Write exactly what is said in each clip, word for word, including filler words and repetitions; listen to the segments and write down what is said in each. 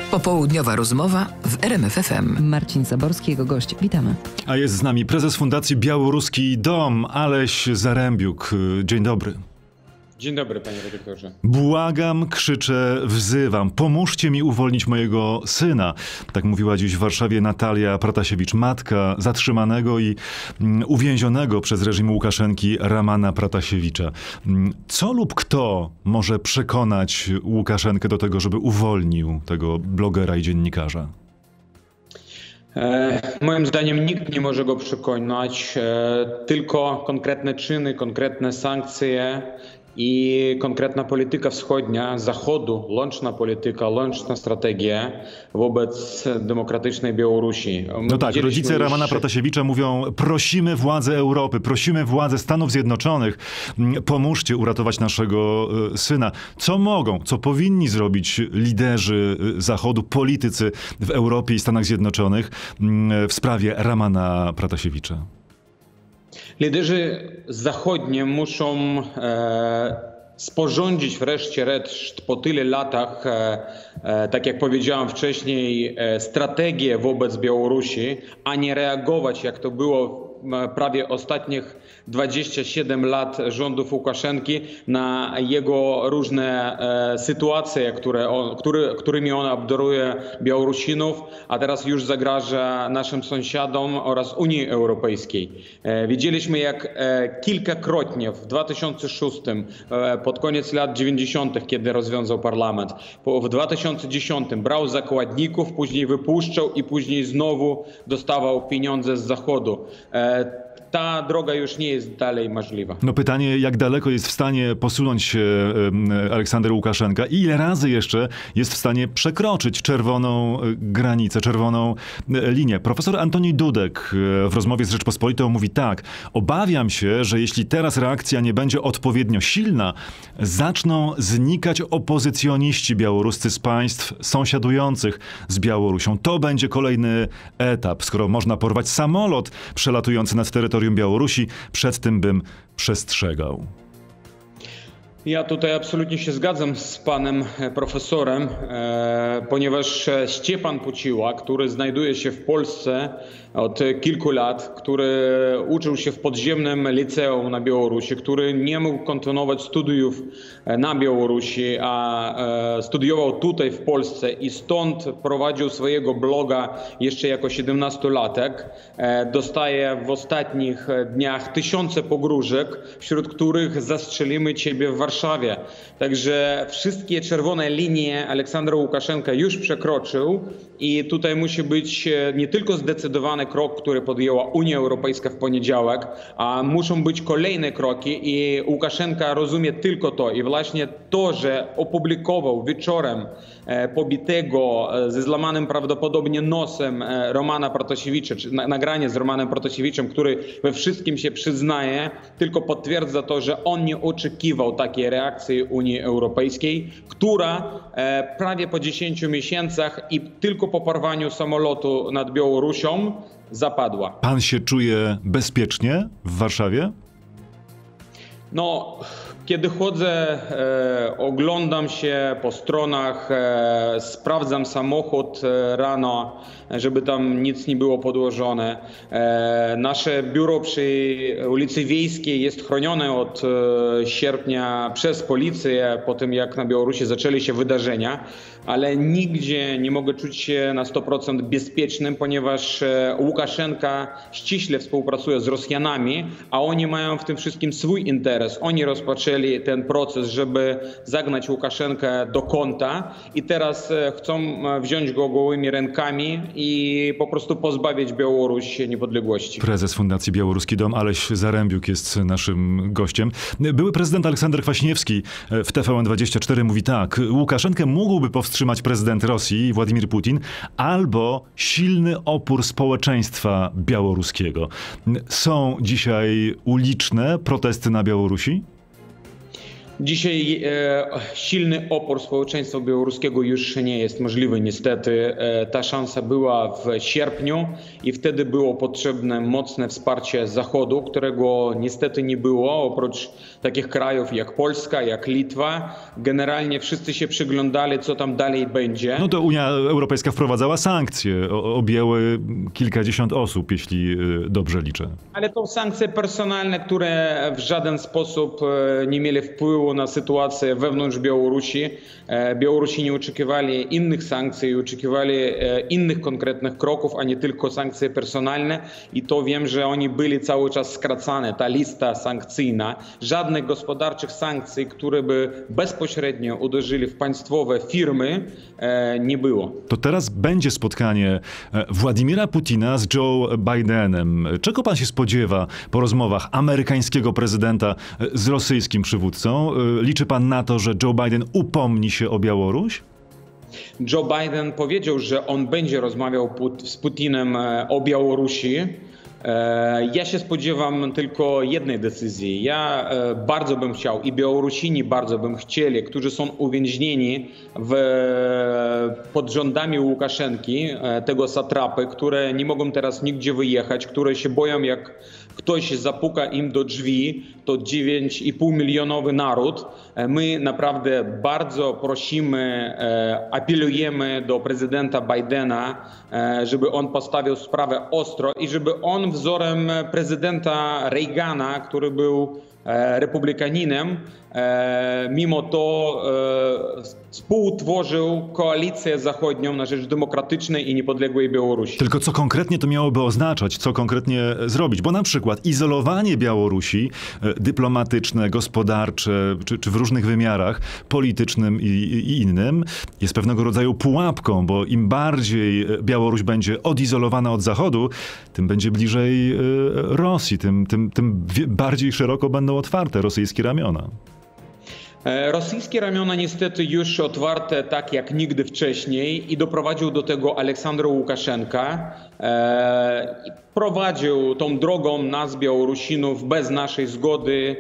Popołudniowa rozmowa w R M F F M. Marcin Zaborski, jego gość. Witamy. A jest z nami prezes Fundacji Białoruski Dom, Aleś Zarembiuk. Dzień dobry. Dzień dobry, panie redaktorze. Błagam, krzyczę, wzywam. Pomóżcie mi uwolnić mojego syna. Tak mówiła dziś w Warszawie Natalia Pratasiewicz, matka zatrzymanego i mm, uwięzionego przez reżim Łukaszenki Ramana Pratasiewicza. Co lub kto może przekonać Łukaszenkę do tego, żeby uwolnił tego blogera i dziennikarza? E, moim zdaniem nikt nie może go przekonać, e, tylko konkretne czyny, konkretne sankcje i konkretna polityka wschodnia, Zachodu, łączna polityka, łączna strategia wobec demokratycznej Białorusi. My no tak, rodzice już... Ramana Pratasiewicza mówią: prosimy władze Europy, prosimy władze Stanów Zjednoczonych, pomóżcie uratować naszego syna. Co mogą, co powinni zrobić liderzy Zachodu, politycy w Europie i Stanach Zjednoczonych w sprawie Ramana Pratasiewicza? Liderzy zachodni muszą e, sporządzić wreszcie reszt po tyle latach, e, e, tak jak powiedziałem wcześniej, e, strategię wobec Białorusi, a nie reagować, jak to było prawie ostatnich dwadzieścia siedem lat rządów Łukaszenki, na jego różne e, sytuacje, które on, który, którymi on obdaruje Białorusinów, a teraz już zagraża naszym sąsiadom oraz Unii Europejskiej. E, widzieliśmy, jak e, kilkakrotnie w dwa tysiące szóstym, e, pod koniec lat dziewięćdziesiątych, kiedy rozwiązał parlament, po, w dwa tysiące dziesiątym brał zakładników, później wypuszczał i później znowu dostawał pieniądze z Zachodu. E, Ta droga już nie jest dalej możliwa. No pytanie, jak daleko jest w stanie posunąć się Aleksander Łukaszenka i ile razy jeszcze jest w stanie przekroczyć czerwoną granicę, czerwoną linię. Profesor Antoni Dudek w rozmowie z Rzeczpospolitą mówi tak: obawiam się, że jeśli teraz reakcja nie będzie odpowiednio silna, zaczną znikać opozycjoniści białoruscy z państw sąsiadujących z Białorusią. To będzie kolejny etap. Skoro można porwać samolot przelatujący nad terytorium Białorusi, przed tym bym przestrzegał. Ja tutaj absolutnie się zgadzam z panem profesorem, e, ponieważ Szczepan Puciła, który znajduje się w Polsce od kilku lat, który uczył się w podziemnym liceum na Białorusi, który nie mógł kontynuować studiów na Białorusi, a e, studiował tutaj w Polsce i stąd prowadził swojego bloga jeszcze jako siedemnastolatek, e, dostaje w ostatnich dniach tysiące pogróżek, wśród których zastrzelimy ciebie w Warszawie. Także wszystkie czerwone linie Aleksandra Łukaszenka już przekroczył i tutaj musi być nie tylko zdecydowany krok, który podjęła Unia Europejska w poniedziałek, a muszą być kolejne kroki i Łukaszenka rozumie tylko to. I właśnie to, że opublikował wieczorem e, pobitego e, ze złamanym prawdopodobnie nosem e, Romana Pratasiewicza, czy na, nagranie z Romanem Pratasiewiczem, który we wszystkim się przyznaje, tylko potwierdza to, że on nie oczekiwał takiej reakcji Unii Europejskiej, która e, prawie po dziesięciu miesiącach i tylko po porwaniu samolotu nad Białorusią zapadła. Pan się czuje bezpiecznie w Warszawie? No, kiedy chodzę, e, oglądam się po stronach, e, sprawdzam samochód e, rano, żeby tam nic nie było podłożone. E, nasze biuro przy ulicy Wiejskiej jest chronione od e, sierpnia przez policję, po tym jak na Białorusi zaczęły się wydarzenia, ale nigdzie nie mogę czuć się na sto procent bezpiecznym, ponieważ e, Łukaszenka ściśle współpracuje z Rosjanami, a oni mają w tym wszystkim swój interes. Oni rozpoczęli ten proces, żeby zagnać Łukaszenkę do kąta i teraz e, chcą wziąć go gołymi rękami i po prostu pozbawić Białoruś niepodległości. Prezes Fundacji Białoruski Dom, Aleś Zarembiuk jest naszym gościem. Były prezydent Aleksander Kwaśniewski w T V N dwadzieścia cztery mówi tak: Łukaszenkę mógłby powstrzymać prezydent Rosji Władimir Putin albo silny opór społeczeństwa białoruskiego. Są dzisiaj uliczne protesty na Białorusi? Dzisiaj e, silny opór społeczeństwa białoruskiego już nie jest możliwy niestety. E, ta szansa była w sierpniu i wtedy było potrzebne mocne wsparcie Zachodu, którego niestety nie było. Oprócz takich krajów jak Polska, jak Litwa, generalnie wszyscy się przyglądali, co tam dalej będzie. No to Unia Europejska wprowadzała sankcje, o, objęły kilkadziesiąt osób, jeśli dobrze liczę. Ale to sankcje personalne, które w żaden sposób nie mieli wpływu na sytuację wewnątrz Białorusi. Białorusini oczekiwali innych sankcji, oczekiwali innych konkretnych kroków, a nie tylko sankcje personalne. I to wiem, że oni byli cały czas skracane, ta lista sankcyjna. Żadnych gospodarczych sankcji, które by bezpośrednio uderzyli w państwowe firmy, nie było. To teraz będzie spotkanie Władimira Putina z Joe Bidenem. Czego pan się spodziewa po rozmowach amerykańskiego prezydenta z rosyjskim przywódcą? Liczy pan na to, że Joe Biden upomni się o Białoruś? Joe Biden powiedział, że on będzie rozmawiał z Putinem o Białorusi. Ja się spodziewam tylko jednej decyzji. Ja bardzo bym chciał i Białorusini bardzo bym chcieli, którzy są uwięźnieni w, pod rządami Łukaszenki, tego satrapy, które nie mogą teraz nigdzie wyjechać, które się boją, jak ktoś zapuka im do drzwi, to dziewięć i pół milionowy naród. My naprawdę bardzo prosimy, apelujemy do prezydenta Bidena, żeby on postawił sprawę ostro i żeby on wzorem prezydenta Reagana, który był republikaninem, mimo to współtworzył koalicję zachodnią na rzecz demokratycznej i niepodległej Białorusi. Tylko co konkretnie to miałoby oznaczać? Co konkretnie zrobić? Bo na przykład izolowanie Białorusi dyplomatyczne, gospodarcze, czy, czy w różnych wymiarach, politycznym i, i innym, jest pewnego rodzaju pułapką, bo im bardziej Białoruś będzie odizolowana od Zachodu, tym będzie bliżej Rosji, tym, tym, tym bardziej szeroko będą otwarte rosyjskie ramiona. Rosyjskie ramiona niestety już otwarte tak jak nigdy wcześniej i doprowadził do tego Aleksander Łukaszenka. Prowadził tą drogą nas, Białorusinów, bez naszej zgody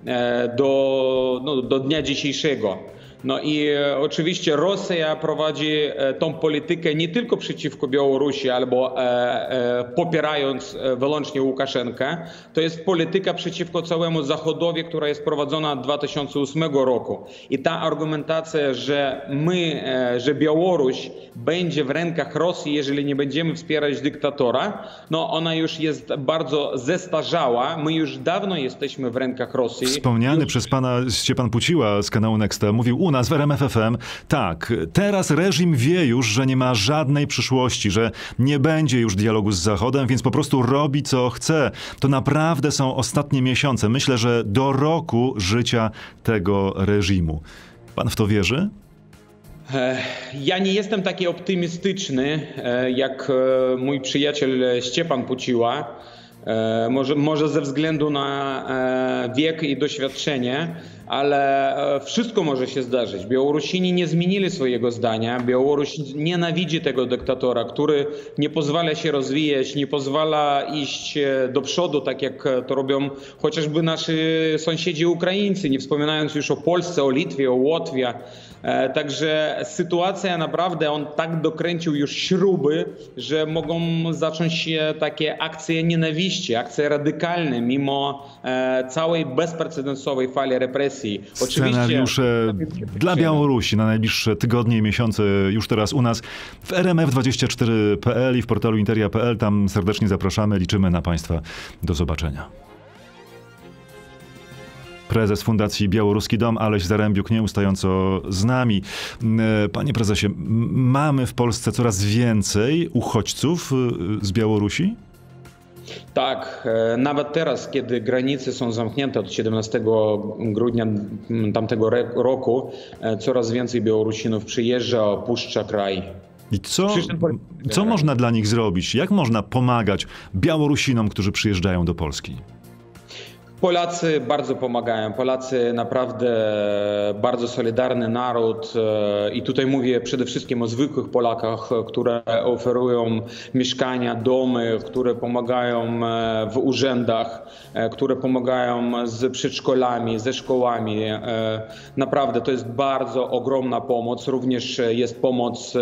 do, no, do dnia dzisiejszego. No i oczywiście Rosja prowadzi tą politykę nie tylko przeciwko Białorusi albo e, e, popierając wyłącznie Łukaszenkę. To jest polityka przeciwko całemu Zachodowi, która jest prowadzona od dwa tysiące ósmego roku. I ta argumentacja, że my, e, że Białoruś będzie w rękach Rosji, jeżeli nie będziemy wspierać dyktatora, no ona już jest bardzo zestarzała. My już dawno jesteśmy w rękach Rosji. Wspomniany już... przez pana Stjepan Puciła z kanału Nexta mówił u nas w R M F F M, tak, teraz reżim wie już, że nie ma żadnej przyszłości, że nie będzie już dialogu z Zachodem, więc po prostu robi co chce. To naprawdę są ostatnie miesiące. Myślę, że do roku życia tego reżimu. Pan w to wierzy? Ja nie jestem taki optymistyczny jak mój przyjaciel Stjepan Puciła. Może, może ze względu na wiek i doświadczenie, ale wszystko może się zdarzyć. Białorusini nie zmienili swojego zdania. Białoruś nienawidzi tego dyktatora, który nie pozwala się rozwijać, nie pozwala iść do przodu, tak jak to robią chociażby nasi sąsiedzi Ukraińcy, nie wspominając już o Polsce, o Litwie, o Łotwie. Także sytuacja naprawdę, on tak dokręcił już śruby, że mogą zacząć się takie akcje nienawiści, akcje radykalne, mimo całej bezprecedensowej fali represji. Scenariusze dla Białorusi na najbliższe tygodnie i miesiące już teraz u nas w R M F dwadzieścia cztery kropka p l i w portalu interia kropka p l. Tam serdecznie zapraszamy, liczymy na Państwa. Do zobaczenia. Prezes Fundacji Białoruski Dom, Aleś Zarębiuk, nieustająco z nami. Panie prezesie, mamy w Polsce coraz więcej uchodźców z Białorusi? Tak, nawet teraz, kiedy granice są zamknięte od siedemnastego grudnia tamtego roku, coraz więcej Białorusinów przyjeżdża, opuszcza kraj. I co, co można dla nich zrobić? Jak można pomagać Białorusinom, którzy przyjeżdżają do Polski? Polacy bardzo pomagają. Polacy naprawdę bardzo solidarny naród i tutaj mówię przede wszystkim o zwykłych Polakach, które oferują mieszkania, domy, które pomagają w urzędach, które pomagają z przedszkolami, ze szkołami. Naprawdę to jest bardzo ogromna pomoc. Również jest pomoc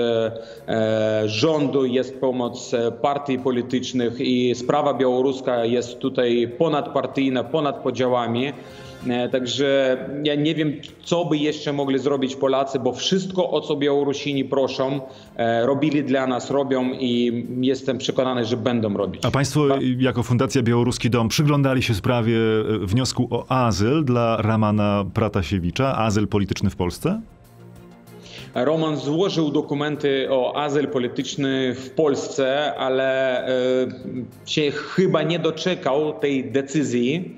rządu, jest pomoc partii politycznych i sprawa białoruska jest tutaj ponadpartyjna, ponad podziałami. Także ja nie wiem, co by jeszcze mogli zrobić Polacy, bo wszystko, o co Białorusini proszą, robili dla nas, robią i jestem przekonany, że będą robić. A państwo jako Fundacja Białoruski Dom przyglądali się sprawie wniosku o azyl dla Ramana Pratasiewicza, azyl polityczny w Polsce? Roman złożył dokumenty o azyl polityczny w Polsce, ale e, się chyba nie doczekał tej decyzji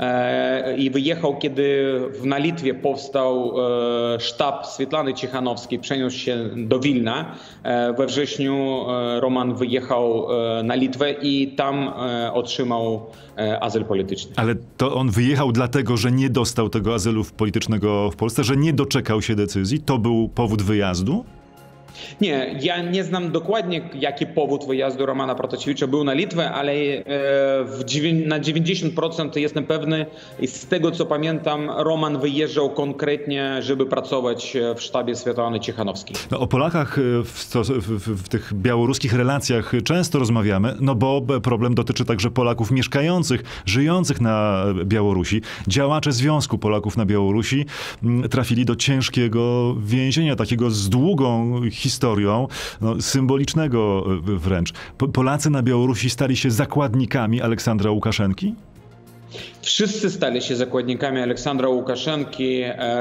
e, i wyjechał, kiedy na Litwie powstał e, sztab Swietłany Cichanowskiej, przeniósł się do Wilna. E, we wrześniu e, Roman wyjechał e, na Litwę i tam e, otrzymał e, azyl polityczny. Ale to on wyjechał dlatego, że nie dostał tego azylu politycznego w Polsce, że nie doczekał się decyzji? To był powód wyjazdu? Nie, ja nie znam dokładnie, jaki powód wyjazdu Romana Pratasiewicza był na Litwę, ale w, na dziewięćdziesiąt procent jestem pewny i z tego, co pamiętam, Roman wyjeżdżał konkretnie, żeby pracować w sztabie Swietłany Cichanowskiej. No, o Polakach w, w, w tych białoruskich relacjach często rozmawiamy, no bo problem dotyczy także Polaków mieszkających, żyjących na Białorusi. Działacze Związku Polaków na Białorusi trafili do ciężkiego więzienia, takiego z długą historią, no, symbolicznego wręcz. Polacy na Białorusi stali się zakładnikami Aleksandra Łukaszenki? Wszyscy stali się zakładnikami Aleksandra Łukaszenki.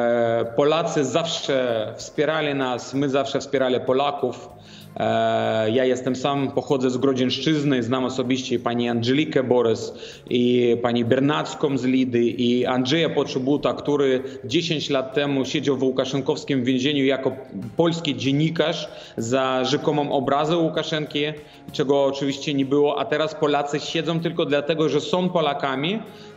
Polacy zawsze wspierali nas, my zawsze wspierali Polaków. Ja jestem sam, pochodzę z Grodzieńszczyzny, znam osobiście pani Andżelikę Borys i pani Bernacką z Lidy i Andrzeja Poczobuta, który dziesięć lat temu siedział w łukaszenkowskim więzieniu jako polski dziennikarz za rzekomą obrazę Łukaszenki, czego oczywiście nie było, a teraz Polacy siedzą tylko dlatego, że są Polakami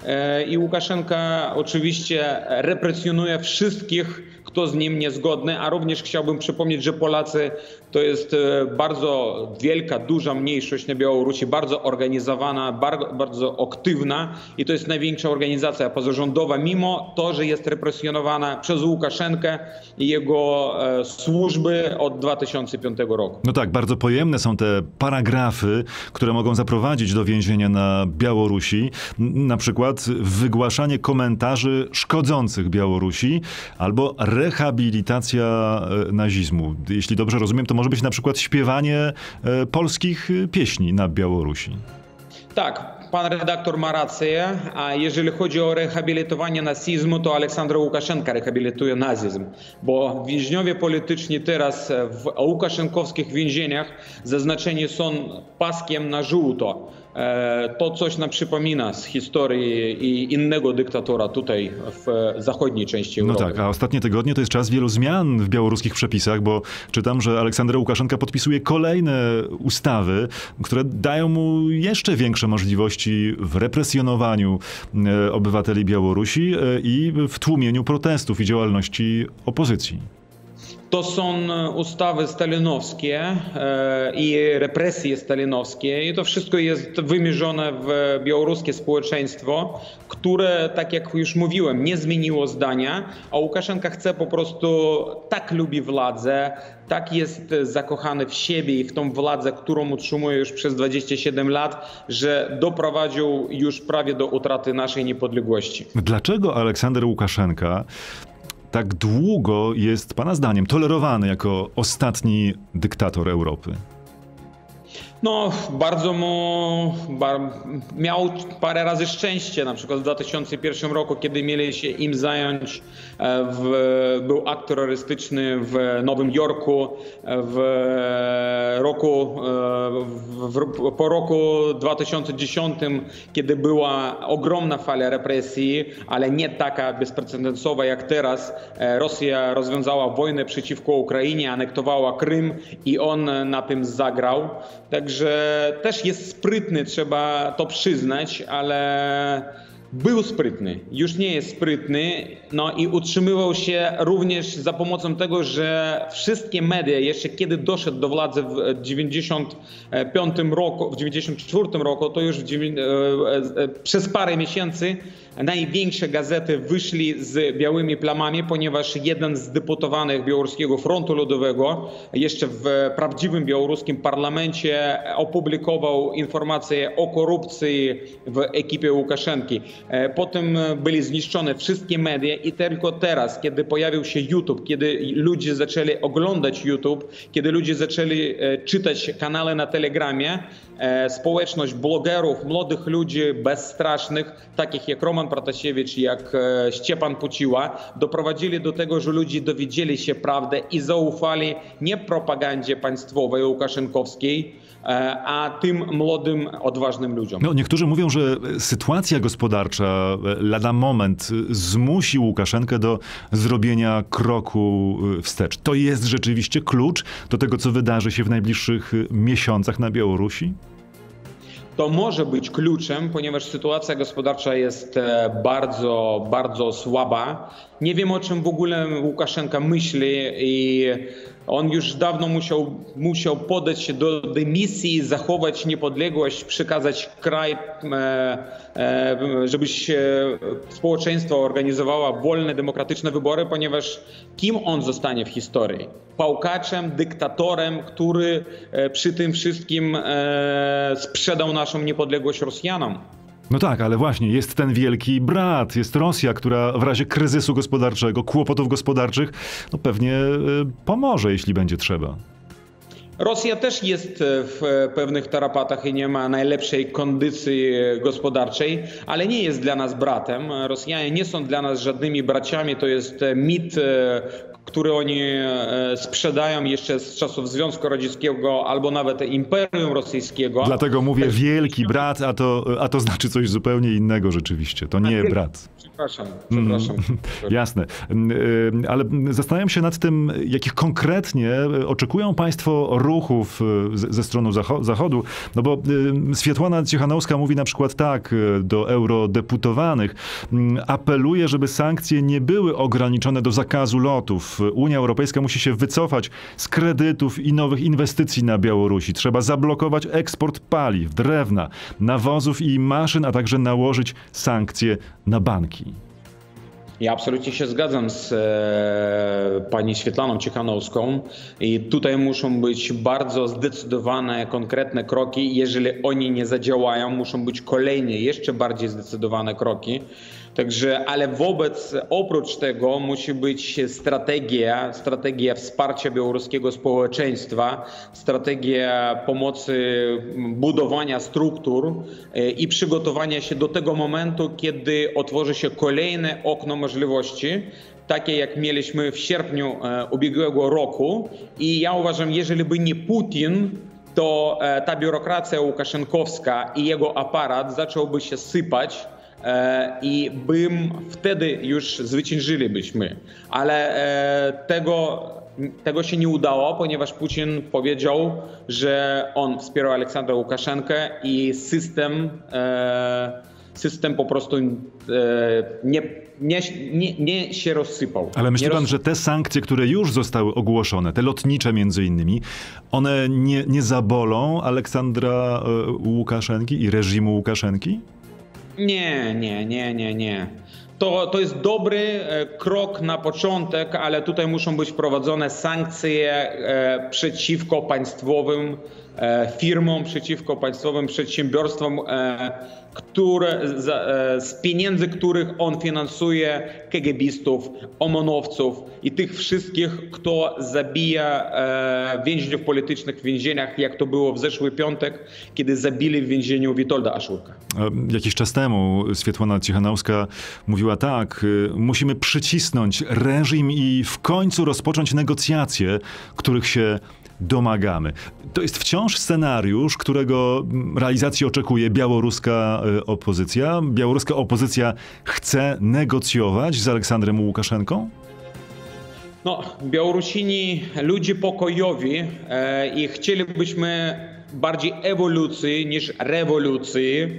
i Łukaszenka oczywiście represjonuje wszystkich, kto z nim niezgodny, a również chciałbym przypomnieć, że Polacy to jest bardzo wielka, duża mniejszość na Białorusi, bardzo organizowana, bardzo, bardzo aktywna i to jest największa organizacja pozarządowa, mimo to, że jest represjonowana przez Łukaszenkę i jego e, służby od dwa tysiące piątego roku. No tak, bardzo pojemne są te paragrafy, które mogą zaprowadzić do więzienia na Białorusi. Na przykład wygłaszanie komentarzy szkodzących Białorusi albo rehabilitacja nazizmu. Jeśli dobrze rozumiem, to może być na przykład śpiewanie polskich pieśni na Białorusi. Tak, pan redaktor ma rację, a jeżeli chodzi o rehabilitowanie nazizmu, to Aleksander Łukaszenka rehabilituje nazizm, bo więźniowie polityczni teraz w łukaszenkowskich więzieniach zaznaczeni są paskiem na żółto. To coś nam przypomina z historii i innego dyktatora tutaj w zachodniej części Europy. No tak, a ostatnie tygodnie to jest czas wielu zmian w białoruskich przepisach, bo czytam, że Aleksander Łukaszenka podpisuje kolejne ustawy, które dają mu jeszcze większe możliwości w represjonowaniu obywateli Białorusi i w tłumieniu protestów i działalności opozycji. To są ustawy stalinowskie e, i represje stalinowskie i to wszystko jest wymierzone w białoruskie społeczeństwo, które, tak jak już mówiłem, nie zmieniło zdania, a Łukaszenka chce po prostu, tak lubi władzę, tak jest zakochany w siebie i w tą władzę, którą utrzymuje już przez dwadzieścia siedem lat, że doprowadził już prawie do utraty naszej niepodległości. Dlaczego Aleksander Łukaszenka tak długo jest, pana zdaniem, tolerowany jako ostatni dyktator Europy? No, bardzo mu, bar, miał parę razy szczęście, na przykład w dwa tysiące pierwszym roku, kiedy mieli się im zająć, w, był akt terrorystyczny w Nowym Jorku, w roku, w, w, po roku dwa tysiące dziesiątym, kiedy była ogromna fala represji, ale nie taka bezprecedensowa jak teraz. Rosja rozwiązała wojnę przeciwko Ukrainie, anektowała Krym i on na tym zagrał. Także też jest sprytny, trzeba to przyznać, ale Był sprytny, już nie jest sprytny, no i utrzymywał się również za pomocą tego, że wszystkie media, jeszcze kiedy doszedł do władzy w dziewięćdziesiątym piątym roku, w dziewięćdziesiątym czwartym roku, to już w, e, przez parę miesięcy największe gazety wyszli z białymi plamami, ponieważ jeden z deputowanych Białoruskiego Frontu Ludowego jeszcze w prawdziwym białoruskim parlamencie opublikował informacje o korupcji w ekipie Łukaszenki. Potem byli zniszczone wszystkie media i tylko teraz, kiedy pojawił się YouTube, kiedy ludzie zaczęli oglądać YouTube, kiedy ludzie zaczęli czytać kanały na Telegramie, społeczność blogerów, młodych ludzi bezstrasznych, takich jak Roman Protasiewicz, jak Szczepan Puciła, doprowadzili do tego, że ludzie dowiedzieli się prawdy i zaufali nie propagandzie państwowej łukaszenkowskiej, a tym młodym, odważnym ludziom. No, niektórzy mówią, że sytuacja gospodarcza lada moment zmusi Łukaszenkę do zrobienia kroku wstecz. To jest rzeczywiście klucz do tego, co wydarzy się w najbliższych miesiącach na Białorusi? To może być kluczem, ponieważ sytuacja gospodarcza jest bardzo, bardzo słaba. Nie wiem, o czym w ogóle Łukaszenka myśli i on już dawno musiał, musiał podać się do dymisji, zachować niepodległość, przekazać kraj, żeby społeczeństwo organizowało wolne, demokratyczne wybory, ponieważ kim on zostanie w historii? Pałkaczem, dyktatorem, który przy tym wszystkim sprzedał naszą niepodległość Rosjanom. No tak, ale właśnie jest ten wielki brat, jest Rosja, która w razie kryzysu gospodarczego, kłopotów gospodarczych, no pewnie pomoże, jeśli będzie trzeba. Rosja też jest w pewnych tarapatach i nie ma najlepszej kondycji gospodarczej, ale nie jest dla nas bratem. Rosjanie nie są dla nas żadnymi braciami, to jest mit, który oni sprzedają jeszcze z czasów Związku Radzieckiego albo nawet Imperium Rosyjskiego. Dlatego mówię wielki brat, a to, a to znaczy coś zupełnie innego rzeczywiście. To nie brat. Przepraszam, przepraszam. Mm, jasne. Ale zastanawiam się nad tym, jakich konkretnie oczekują państwo ruchów ze strony Zachodu. No bo Swiatłana Cichanouska mówi na przykład tak do eurodeputowanych. Apeluje, żeby sankcje nie były ograniczone do zakazu lotów. Unia Europejska musi się wycofać z kredytów i nowych inwestycji na Białorusi. Trzeba zablokować eksport paliw, drewna, nawozów i maszyn, a także nałożyć sankcje na banki. Ja absolutnie się zgadzam z e, pani Swiatłaną Cichanouską i tutaj muszą być bardzo zdecydowane, konkretne kroki. Jeżeli oni nie zadziałają, muszą być kolejne, jeszcze bardziej zdecydowane kroki. Także, ale wobec, oprócz tego musi być strategia, strategia wsparcia białoruskiego społeczeństwa, strategia pomocy, budowania struktur i przygotowania się do tego momentu, kiedy otworzy się kolejne okno możliwości, takie jak mieliśmy w sierpniu ubiegłego roku. I ja uważam, jeżeli by nie Putin, to ta biurokracja łukaszenkowska i jego aparat zacząłby się sypać, i bym wtedy już zwyciężylibyśmy. Ale tego, tego się nie udało, ponieważ Putin powiedział, że on wspierał Aleksandra Łukaszenkę i system, system po prostu nie, nie, nie, nie się rozsypał. Ale myśli pan, roz... że te sankcje, które już zostały ogłoszone, te lotnicze między innymi, one nie, nie zabolą Aleksandra Łukaszenki i reżimu Łukaszenki? Nie, nie, nie, nie, nie. To, to jest dobry krok na początek, ale tutaj muszą być wprowadzone sankcje e, przeciwko państwowym e, firmom, przeciwko państwowym przedsiębiorstwom, e, które, z, e, z pieniędzy których on finansuje kegebistów, omonowców i tych wszystkich, kto zabija e, więźniów politycznych w więzieniach, jak to było w zeszły piątek, kiedy zabili w więzieniu Witolda Aszurka. Jakiś czas temu Swiatłana Cichanouska mówiła tak, musimy przycisnąć reżim i w końcu rozpocząć negocjacje, których się domagamy. To jest wciąż scenariusz, którego realizacji oczekuje białoruska opozycja. Białoruska opozycja chce negocjować z Aleksandrem Łukaszenką? No, Białorusini, ludzie pokojowi e, i chcielibyśmy bardziej ewolucji niż rewolucji.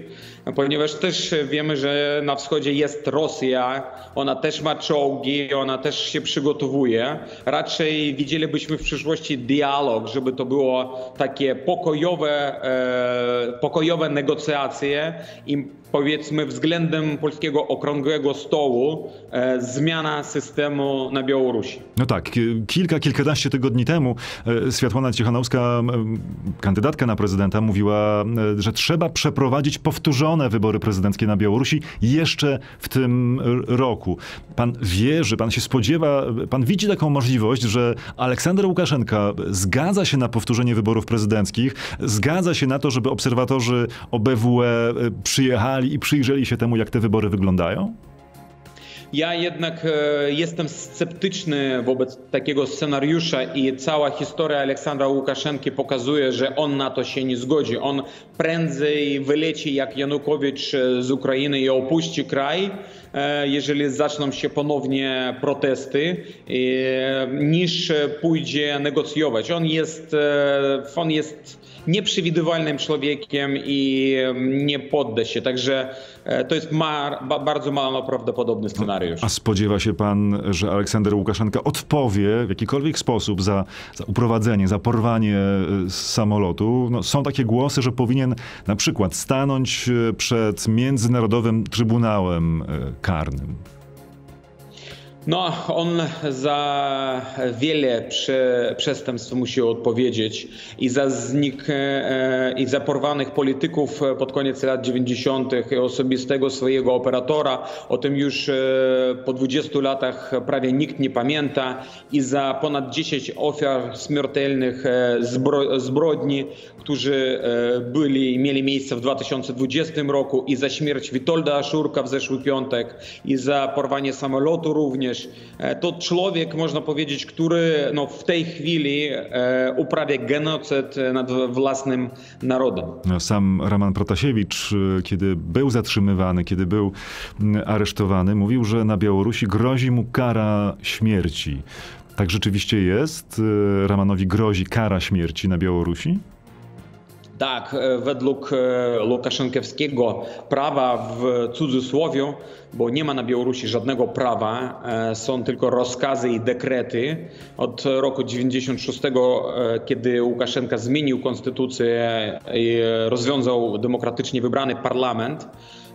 ponieważ też wiemy, że na wschodzie jest Rosja, ona też ma czołgi, ona też się przygotowuje. Raczej widzielibyśmy w przyszłości dialog, żeby to było takie pokojowe, e, pokojowe negocjacje i powiedzmy względem polskiego okrągłego stołu e, zmiana systemu na Białorusi. No tak, kilka, kilkanaście tygodni temu e, Światłana Cichanowska, e, kandydatka na prezydenta, mówiła, e, że trzeba przeprowadzić powtórzone wybory prezydenckie na Białorusi jeszcze w tym roku. Pan wierzy, pan się spodziewa, pan widzi taką możliwość, że Aleksander Łukaszenka zgadza się na powtórzenie wyborów prezydenckich, zgadza się na to, żeby obserwatorzy O B W E przyjechali i przyjrzeli się temu, jak te wybory wyglądają? Ja jednak e, jestem sceptyczny wobec takiego scenariusza i cała historia Aleksandra Łukaszenki pokazuje, że on na to się nie zgodzi. On prędzej wyleci jak Janukowicz z Ukrainy i opuści kraj, e, jeżeli zaczną się ponownie protesty, e, niż pójdzie negocjować. On jest, e, on jest nieprzewidywalnym człowiekiem i nie podda się. Także to jest ma, bardzo mało prawdopodobny scenariusz. A spodziewa się pan, że Aleksander Łukaszenka odpowie w jakikolwiek sposób za, za uprowadzenie, za porwanie z samolotu? No, są takie głosy, że powinien na przykład stanąć przed Międzynarodowym Trybunałem Karnym. No, on za wiele prze, przestępstw musi odpowiedzieć i za znik, e, i za porwanych polityków pod koniec lat dziewięćdziesiątych i osobistego swojego operatora. O tym już e, po dwudziestu latach prawie nikt nie pamięta i za ponad dziesięć ofiar śmiertelnych e, zbro, zbrodni, którzy e, byli, mieli miejsce w dwa tysiące dwudziestym roku i za śmierć Witolda Aszurka w zeszły piątek i za porwanie samolotu również. To człowiek, można powiedzieć, który no, w tej chwili e, uprawia genocyd nad własnym narodem. Sam Roman Protasiewicz, kiedy był zatrzymywany, kiedy był aresztowany, mówił, że na Białorusi grozi mu kara śmierci. Tak rzeczywiście jest? Romanowi grozi kara śmierci na Białorusi? Tak, według łukaszenkowskiego prawa w cudzysłowie, bo nie ma na Białorusi żadnego prawa, są tylko rozkazy i dekrety. Od roku dziewięćdziesiątego szóstego, kiedy Łukaszenka zmienił konstytucję i rozwiązał demokratycznie wybrany parlament,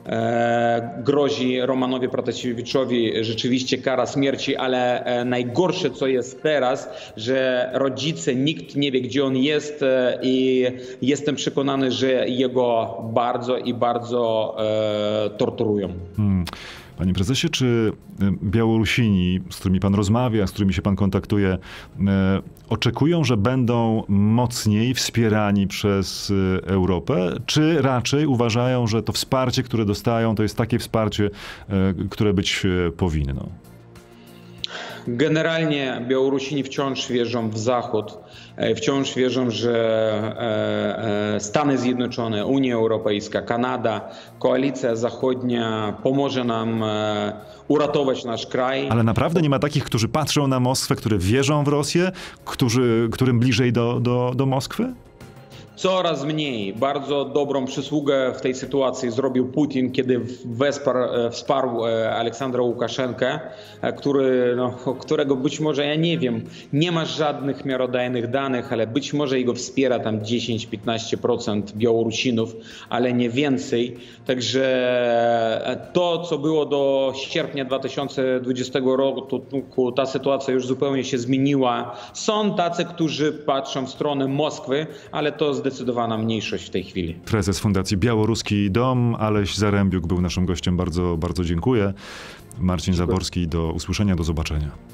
grozi Romanowi Protasiewiczowi rzeczywiście kara śmierci, ale najgorsze, co jest teraz, że rodzice, nikt nie wie, gdzie on jest i jestem przekonany, że jego bardzo i bardzo e, torturują. Hmm. Panie prezesie, czy Białorusini, z którymi pan rozmawia, z którymi się pan kontaktuje, e, oczekują, że będą mocniej wspierani przez Europę, czy raczej uważają, że to wsparcie, które dostają, to jest takie wsparcie, e, które być powinno? Generalnie Białorusini wciąż wierzą w Zachód, wciąż wierzą, że Stany Zjednoczone, Unia Europejska, Kanada, koalicja zachodnia pomoże nam uratować nasz kraj. Ale naprawdę nie ma takich, którzy patrzą na Moskwę, które wierzą w Rosję, którzy, którym bliżej do, do, do Moskwy? Coraz mniej. Bardzo dobrą przysługę w tej sytuacji zrobił Putin, kiedy wesparł, wsparł Aleksandra Łukaszenkę, który, no, którego być może, ja nie wiem, nie ma żadnych miarodajnych danych, ale być może jego wspiera tam dziesięć do piętnastu procent Białorusinów, ale nie więcej. Także to, co było do sierpnia dwa tysiące dwudziestego roku, ta sytuacja już zupełnie się zmieniła. Są tacy, którzy patrzą w stronę Moskwy, ale to zdecydowana mniejszość w tej chwili. Prezes Fundacji Białoruski Dom, Aleś Zarembiuk był naszym gościem. Bardzo, bardzo dziękuję. Marcin Zaborski, do usłyszenia, do zobaczenia.